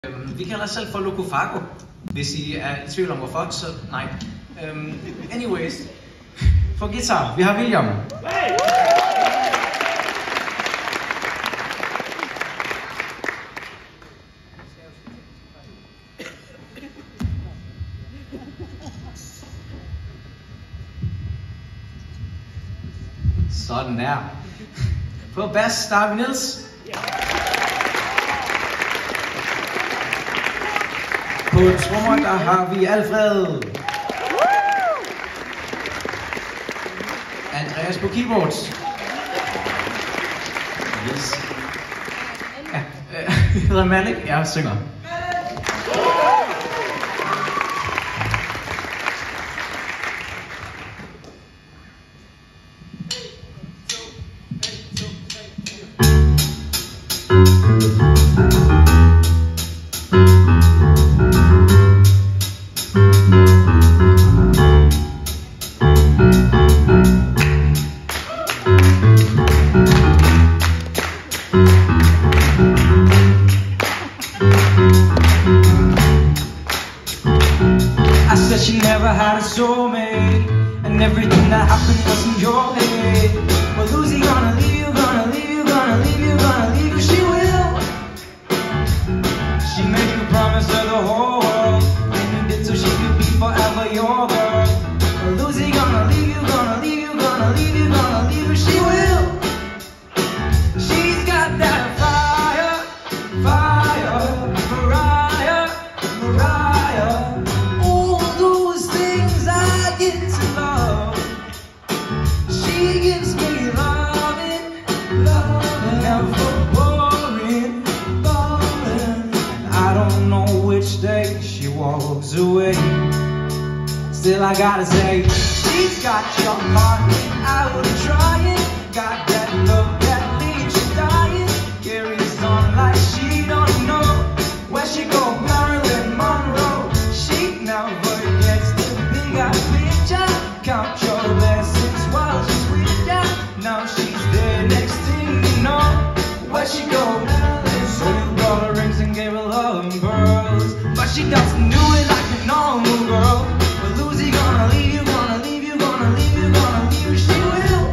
Vi kalder os selv for Locofago, hvis I er i tvivl om hvorfor, så nej. Anyways, for guitar, vi har William. Sådan der. På bass, der har vi Niels. På trommer, der har vi Alfred. Andreas på keyboards. Yes. Ja, jeg hedder Malik, jeg synger. She never had a soulmate, and everything that happened was in your head. Well, who's he gonna leave you, gonna leave you, gonna leave you, gonna leave you? She will. She made you promise her the whole world, and you did so she could be forever your girl. Well, who's he gonna leave you, gonna leave you, gonna leave you, gonna leave you? She will. She's got that fire, fire, Mariah, Mariah. She gives me loving, loving, never boring, boring. And I don't know which day she walks away. Still I gotta say, she's got your heart without trying. Got that love that leaves you dying. Carries on like she don't know where she go. Marilyn Monroe, she never gets the bigger picture. Count your blessings while she's with ya. Now she's there, next thing you know, where she go? So you brought her rings and gave her love and pearls, but she doesn't do it like a normal girl. Well, who's he gonna leave you, gonna leave you, gonna leave you, gonna leave you? She will.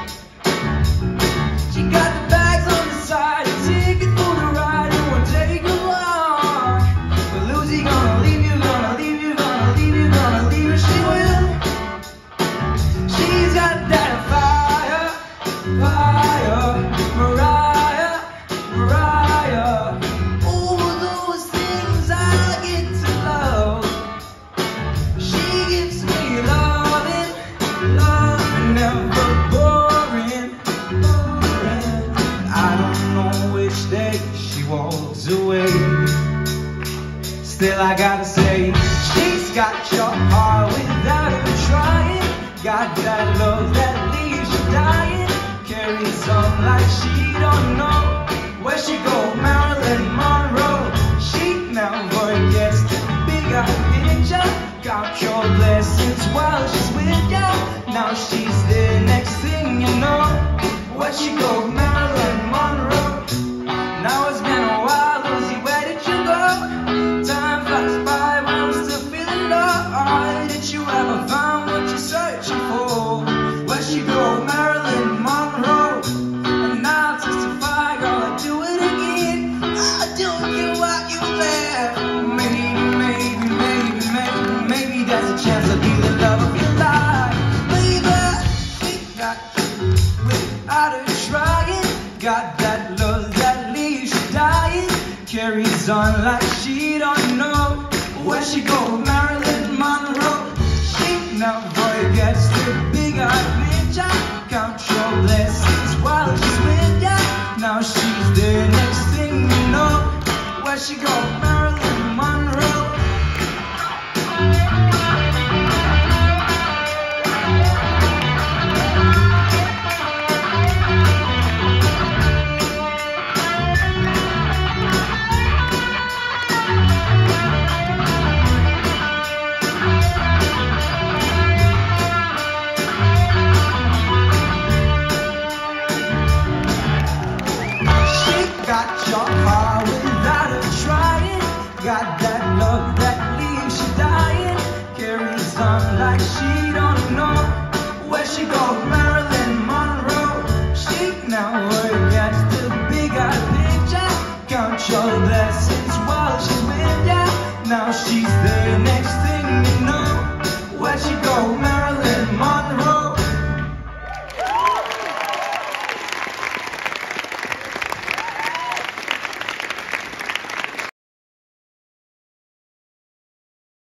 She got the bags on the side, a ticket for the ride, and won't take her long. Well, who's he gonna leave you, gonna leave you, gonna leave you, gonna leave you? She will. She's got that fire, fire, Mariah, Mariah. All those things I get to love. She gives me loving, loving, never boring, boring. I don't know which day she walks away. Still I gotta say, she's got your heart without her trying. Got that love that leaves you dying. Carries on like she don't know where she go. Marilyn Monroe, she never gets the bigger picture. Count your blessings while she's with ya. Now she's there, next thing you know, where she go? Marilyn Monroe. Now it's been a while, Lucy, where did you go? Time flies by when I'm still feeling low. Did you ever find what you're searching for? Where she go? Marilyn Monroe. And I'll testify, girl, I'll do it again. I'll do you while you there. Maybe there's a chance I'll be the love of your life. Baby, she got you without her trying. Got that love that leaves you dying. Carries on like she don't know where she go. Marilyn Monroe, she never gets the bigger picture. Count your blessings while she's with ya. Now she's there, next thing you know, where she go? Marilyn Monroe. Got your heart without her trying. Got that love that leaves you dying, carries on like she don't know where she goes. Marilyn Monroe, she now forgets the bigger picture. Count your blessings while she's with ya. Now she's